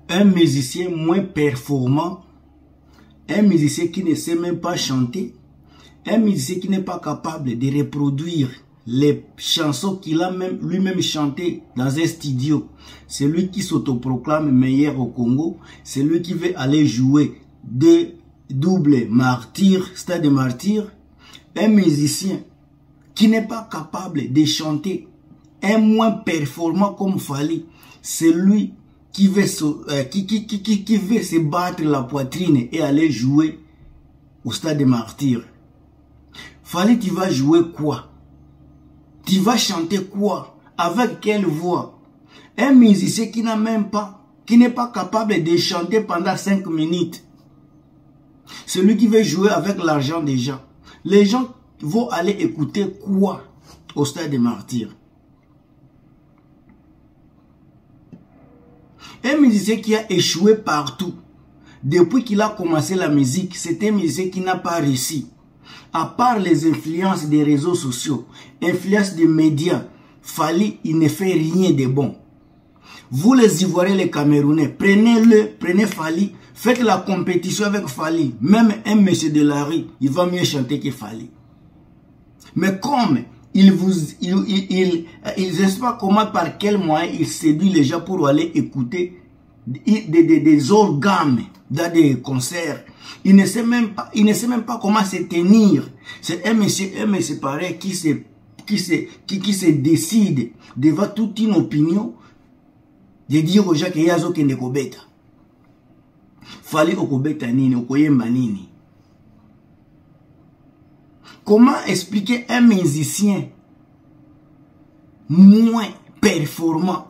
un musicien moins performant, un musicien qui ne sait même pas chanter, un musicien qui n'est pas capable de reproduire les chansons qu'il a même lui-même chantées dans un studio. C'est lui qui s'autoproclame meilleur au Congo. C'est lui qui veut aller jouer de double martyr, stade de martyr. Un musicien qui n'est pas capable de chanter, un moins performant comme Fally, c'est lui qui veut se battre la poitrine et aller jouer au stade de martyr. Fally, tu vas jouer quoi? Tu vas chanter quoi? Avec quelle voix? Un musicien qui n'a même pas, qui n'est pas capable de chanter pendant 5 minutes. Celui qui veut jouer avec l'argent des gens. Les gens vont aller écouter quoi au stade des martyrs? Un musicien qui a échoué partout. Depuis qu'il a commencé la musique, c'est un musicien qui n'a pas réussi. À part les influences des réseaux sociaux, influences des médias, Fally, il ne fait rien de bon. Vous les Ivoiriens, les Camerounais, prenez Fally, faites la compétition avec Fally. Même un monsieur de la rue, il va mieux chanter que Fally. Mais comme il ne sait pas comment, par quel moyen il séduit les gens pour aller écouter des organes dans des concerts. Il ne sait même pas comment se tenir. C'est un monsieur pareil qui se décide devant toute une opinion de dire aux gens que yazo kende kobeta. Fally okobeta nini, okoyemba nini. Comment expliquer un musicien moins performant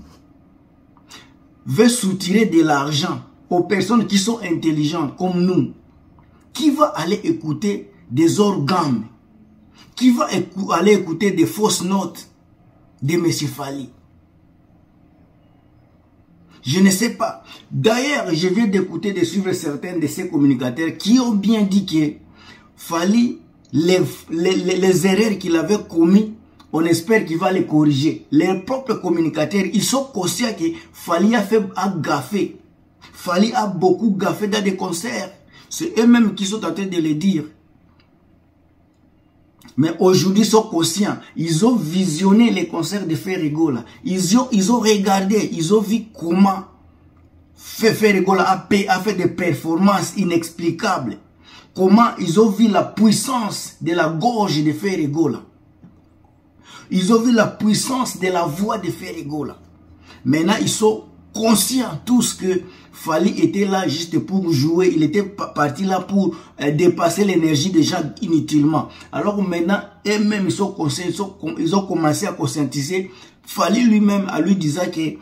veut soutirer de l'argent aux personnes qui sont intelligentes comme nous? Qui va aller écouter des organes? Qui va aller écouter des fausses notes de M. Fally? Je ne sais pas. D'ailleurs, je viens d'écouter, de suivre certains de ces communicateurs qui ont bien dit que Fally, les erreurs qu'il avait commises, on espère qu'il va les corriger. Les propres communicateurs, ils sont conscients que Fally a gaffé. Fally a beaucoup gaffé dans des concerts. C'est eux-mêmes qui sont en train de le dire. Mais aujourd'hui, ils sont conscients. Ils ont visionné les concerts de Ferrigola. Ils ont regardé, ils ont vu comment Ferrigola a fait des performances inexplicables. Comment ils ont vu la puissance de la gorge de Ferrigola. Ils ont vu la puissance de la voix de Ferrigola. Maintenant, ils sont conscients tous que Fally était là juste pour jouer. Il était parti là pour dépasser l'énergie des gens inutilement. Alors maintenant, eux-mêmes, ils sont conscients, ils ont commencé à conscientiser. Fally lui-même à lui disant que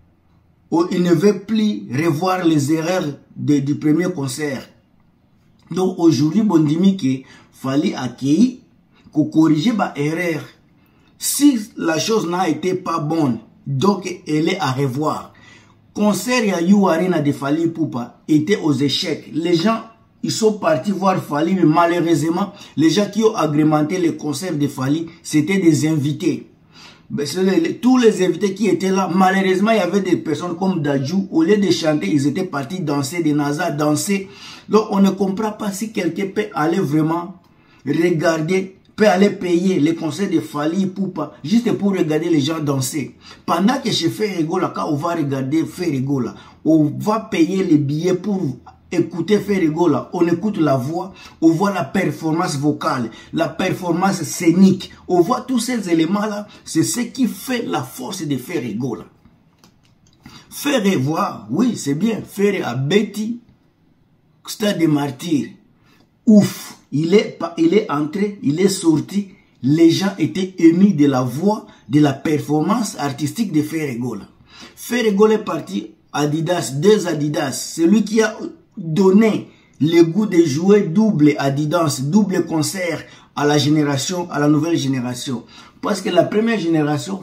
il ne veut plus revoir les erreurs du premier concert. Donc aujourd'hui, bon dimi que Fally accueilli, qu'on corrige ma erreur. Si la chose n'a été pas bonne, donc elle est à revoir. Concert à You Arena de Fally Ipupa était aux échecs. Les gens, ils sont partis voir Fally, mais malheureusement, les gens qui ont agrémenté les concerts de Fally, c'était des invités. Tous les invités qui étaient là, malheureusement, il y avait des personnes comme Dadju. Au lieu de chanter, ils étaient partis danser, des Nazas danser. Donc, on ne comprend pas si quelqu'un peut aller vraiment regarder, peut aller payer les concerts de Fally Ipupa juste pour regarder les gens danser. Pendant que chez Ferrigola, quand on va regarder Ferrigola, on va payer les billets pour écouter Ferrigola. On écoute la voix, on voit la performance vocale, la performance scénique. On voit tous ces éléments-là. C'est ce qui fait la force de Ferrigola. Faire voir, oui, c'est bien. Faire à Betty, stade des martyrs. Ouf! Il est entré, il est sorti. Les gens étaient émus de la voix, de la performance artistique de Ferrigola. Ferrigola est parti Adidas, 2 Adidas. C'est lui qui a donné le goût de jouer double Adidas, double concert à la génération, à la nouvelle génération. Parce que la première génération,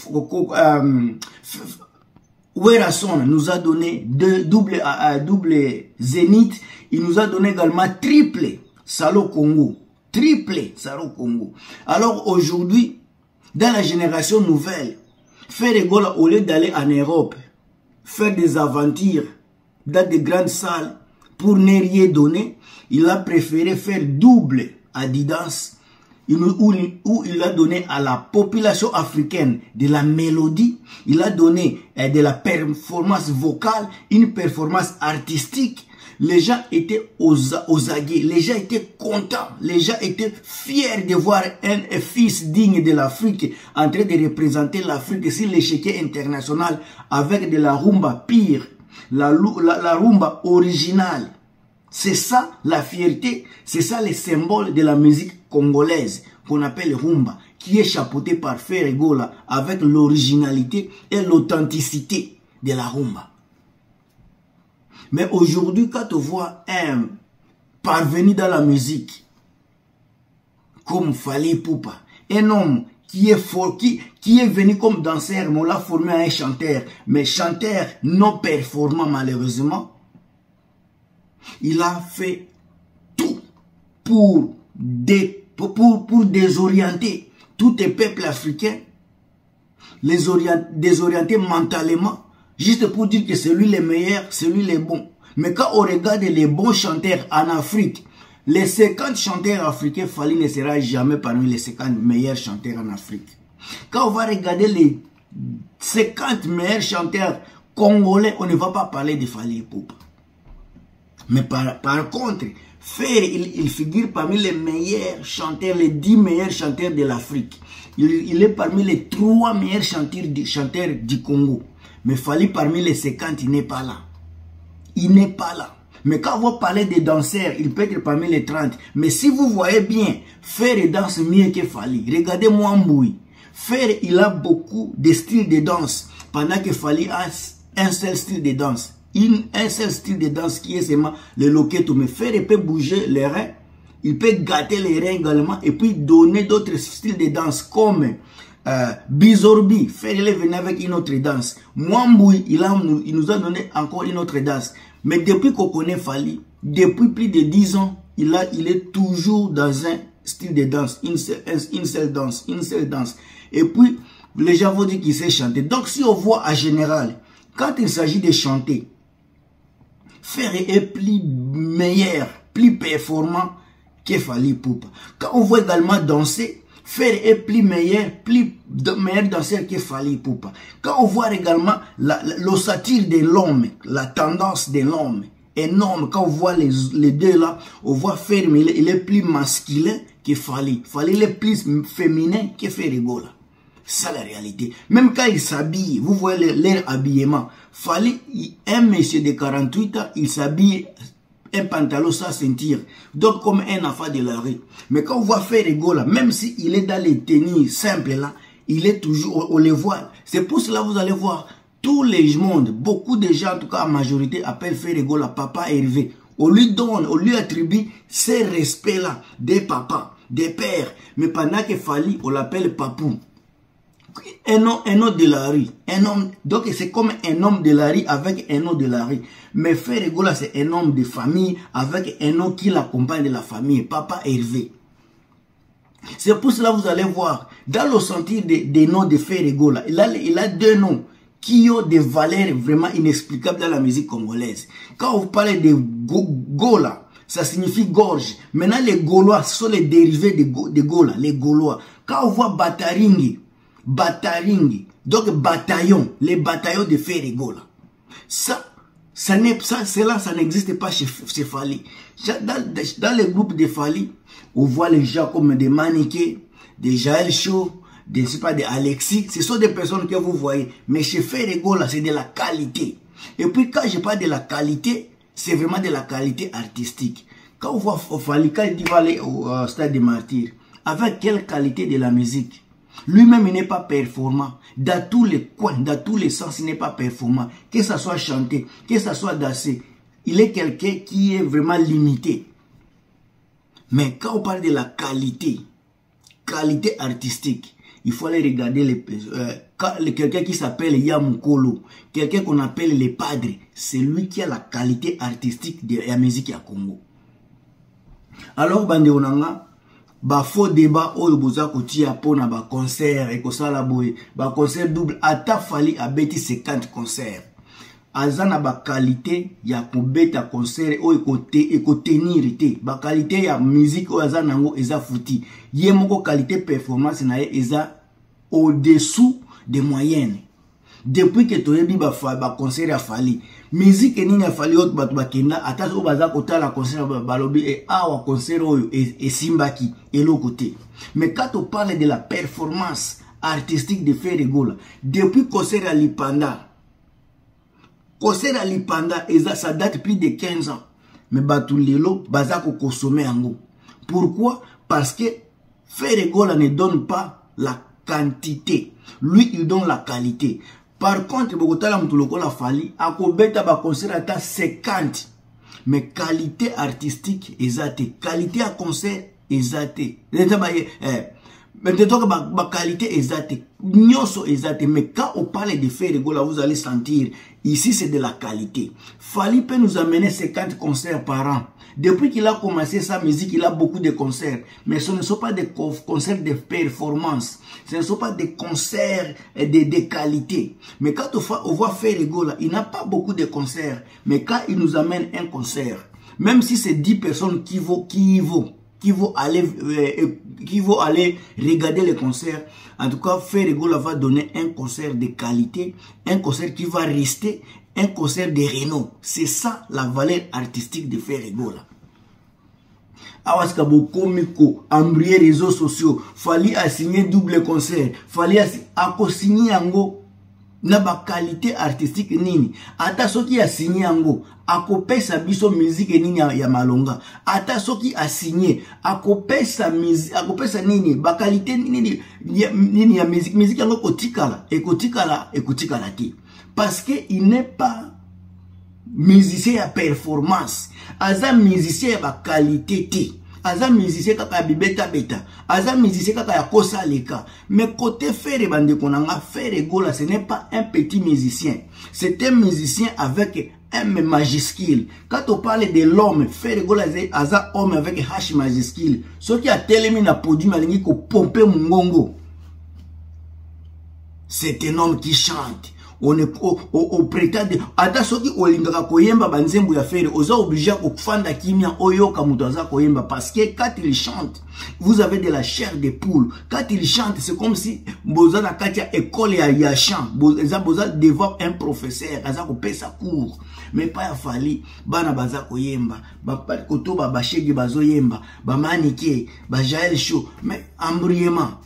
Werason nous a donné double Zénith. Il nous a donné également triple Salo Congo. Triple Salo Congo. Alors aujourd'hui, dans la génération nouvelle, Ferrigola, au lieu d'aller en Europe, faire des aventures dans de grandes salles pour ne rien donner, il a préféré faire double Adidas, où il a donné à la population africaine de la mélodie, il a donné de la performance vocale, une performance artistique. Les gens étaient aux aguets, les gens étaient contents, les gens étaient fiers de voir un fils digne de l'Afrique en train de représenter l'Afrique sur l'échiquier international avec de la rumba pire, la rumba originale. C'est ça la fierté, c'est ça le symbole de la musique congolaise qu'on appelle rumba, qui est chapeautée par Ferregola avec l'originalité et l'authenticité de la rumba. Mais aujourd'hui, quand on voit un parvenu dans la musique, comme Fally Ipupa, un homme qui est fort, qui est venu comme danseur, mais on l'a formé à un chanteur, mais chanteur non performant malheureusement, il a fait tout pour désorienter tous les peuples africains, les désorienter mentalement, juste pour dire que c'est lui le meilleur, c'est lui le bon. Mais quand on regarde les bons chanteurs en Afrique, les 50 chanteurs africains, Fally ne sera jamais parmi les 50 meilleurs chanteurs en Afrique. Quand on va regarder les 50 meilleurs chanteurs congolais, on ne va pas parler de Fally Ipupa. Mais par contre, il figure parmi les meilleurs chanteurs, les 10 meilleurs chanteurs de l'Afrique. Il est parmi les 3 meilleurs chanteurs du Congo. Mais Fally parmi les 50, il n'est pas là. Il n'est pas là. Mais quand vous parlez des danseurs, il peut être parmi les 30. Mais si vous voyez bien, Ferre danse mieux que Fally. Regardez Mwambui. Ferre, il a beaucoup de styles de danse. Pendant que Fally a un seul style de danse. Un seul style de danse qui est seulement le loketo. Mais Ferre peut bouger les reins. Il peut gâter les reins également. Et puis donner d'autres styles de danse comme Bizorbi. Ferre est venu avec une autre danse. Mwambui, il nous a donné encore une autre danse. Mais depuis qu'on connaît Fally, depuis plus de 10 ans, il est toujours dans un style de danse, une seule danse. Et puis, les gens vont dire qu'il sait chanter. Donc, si on voit en général, quand il s'agit de chanter, Ferre est plus meilleur, plus performant que Fally Ipupa. Quand on voit également danser, Ferre est plus meilleur danseur que Fally Ipupa. Quand on voit également l'ossature de l'homme, la tendance de l'homme, énorme. Quand on voit les deux là, on voit Ferre, mais il est plus masculin que Fally. Fally il est plus féminin que Ferregola. C'est ça la réalité. Même quand il s'habille, vous voyez leur habillement. Fally, un monsieur de 48 ans, il s'habille un pantalon sans ceinture, donc comme un enfant de la rue. Mais quand on voit Ferregola, même s'il est dans les tenues simples là, il est toujours, on les voit. C'est pour cela que vous allez voir, tous les mondes, beaucoup de gens, en tout cas en majorité, appellent Ferregola Papa Hervé. On lui donne, on lui attribue ces respects-là, des papas, des pères. Mais pendant que Fally, on l'appelle Papou. Un homme de la rue, un homme, donc c'est comme un homme de la rue avec un homme de la rue. Mais Ferregola c'est un homme de famille avec un homme qui l'accompagne de la famille, Papa Hervé. C'est pour cela que vous allez voir, dans le sentier des noms de Ferregola, il a deux noms qui ont des valeurs vraiment inexplicables dans la musique congolaise. Quand vous parlez de Gola, ça signifie gorge. Maintenant les Gaulois, ce sont les dérivés de Gola, les Gaulois. Quand on voit Bataringi, donc bataillon, les bataillons de Ferregola. Ça n'existe pas chez Fally. Dans les groupes de Fally, on voit les gens comme des Maniqués, des Jaël Chaud, des Alexis. Ce sont des personnes que vous voyez. Mais chez Ferregola, c'est de la qualité. Et puis quand je parle de la qualité, c'est vraiment de la qualité artistique. Quand on voit Fally, quand il dit va aller au stade des martyrs, avec quelle qualité de la musique? Lui-même, il n'est pas performant. Dans tous les coins, dans tous les sens, il n'est pas performant. Que ça soit chanté, que ça soit dansé. Il est quelqu'un qui est vraiment limité. Mais quand on parle de la qualité artistique, il faut aller regarder quelqu'un qui s'appelle Yamoukolo, quelqu'un qu'on appelle les padres. C'est lui qui a la qualité artistique de la musique à Congo. Alors, Bande Onanga, faux débat oyo boza kotia pona ba concert et ko sala boye ba concert double ata Fally a beti 50 concerts azana ba qualité ya kobeta concert o ekotenir te ba qualité ya musique o azana ngo eza futi ye moko qualité performance na ye eza au-dessous des moyennes. Depuis que toyebi ba concert ya Fally musique nini ya Fally autre batu bakenda ata so baza kota la concert balobi et awa concert oyo et simbaki et l'autre côté. Mais quand on parle de la performance artistique de Ferregola depuis concert à Lipanda, concert à Lipanda ça date plus de 15 ans, mais batu lelo baza ko consommer yango. Pourquoi? Parce que Ferregola ne donne pas la quantité, lui il donne la qualité. Par contre, Bogota la mutuloko la Fally akobeta ba concert ata 50, mais qualité artistique ezate, qualité à concert ezate. Mais de toi ba qualité ezate, nyoso ezate. Mais quand on parle de Ferregola, vous allez sentir ici c'est de la qualité. Fally peut nous amener 50 concerts par an. Depuis qu'il a commencé sa musique, il a beaucoup de concerts. Mais ce ne sont pas des concerts de performance. Ce ne sont pas des concerts de qualité. Mais quand on voit Ferregola, il n'a pas beaucoup de concerts. Mais quand il nous amène un concert, même si c'est 10 personnes qui vont aller regarder le concert, en tout cas, Ferregola va donner un concert de qualité, un concert qui va rester, un concert de renom. C'est ça la valeur artistique de Ferregola. Awaska bokomiko, embryer réseaux sociaux, Fally a signé double concert, Fally a signé yango na ba qualité artistique nini. Ata soki a signé yango, akopesa biso musique nini ya malonga. Ata soki a signé, akopesa musique, akopesa nini, ba qualité nini ya musique yango kotikala ti. Parce que il n'est pas musicien à performance, aza musicien ya ba qualité ti. Aza musicien kaka bibeta beta, aza musicien kaka ya kosa leka. Mais côté Ferre bande konanga, Ferregola ce n'est pas un petit musicien, c'est un musicien avec M majuscule. Quand on parle de l'homme, Ferregola aza homme avec H majuscule. Ce qui a tellement na podium alingi ko pomper mungongo. C'est un homme qui chante. On prétend ata soki olingaka koyemba banzembo ya Ferre oza obligé ko fanda kimia oyoka muto aza koyemba parce que quand il chante vous avez de la chair de poule. Quand il chante c'est comme si boza na katia école ya chant boza devant un professeur aza ko pesa cours. Mais pas ya Fally bana baza koyemba ba koto ba bashegi bazo yemba ba manike ba Jael show mais embrayement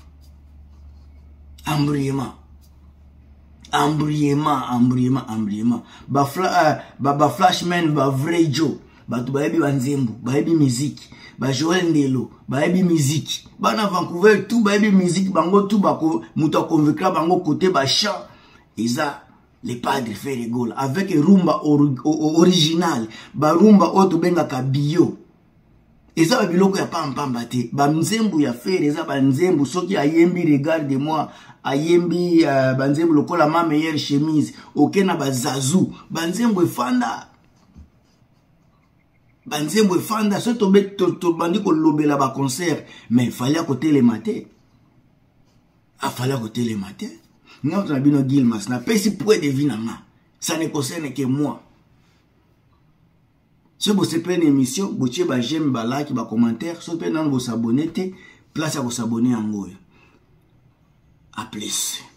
ba flashman ba vrai Joe batu baebi banzembo baebi musique ba Joel Ndelo baebi musique bana Vancouver tout baebi musique bango tout bako muto convaincre bango côté ba chant eza les padres Ferregola avec rumba original ba rumba auto benga ka bio eza ba biloko ya pamba te ba nzembo ya Ferre eza ba nzembo soki ayembi regarde moi ayembi banzembo lokola ma meilleure chemise okena bazazu banzembo efanda so to bandi ko lobela ba concert mais fallait à côté les maté non on a bino Gilmas na pesi point de vie nanga ça ne concerne que moi. Si vous avez une émission, vous avez un j'aime, un like, un commentaire, si vous avez vous abonner, place à vous abonner en haut. À plus.